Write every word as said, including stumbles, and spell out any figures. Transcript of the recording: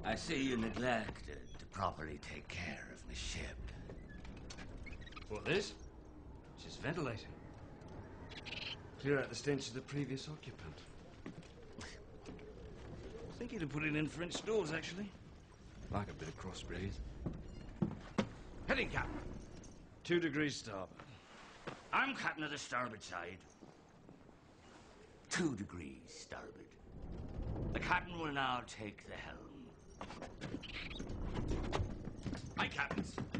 I see you neglected to properly take care of my ship. What, this? Just ventilating. Clear out the stench of the previous occupant. I think he'd have put it in French doors, actually. Like a bit of crossbreed. Heading, Captain. Two degrees starboard. I'm captain of the starboard side. Two degrees starboard. The captain will now take the helm. Aye, captains.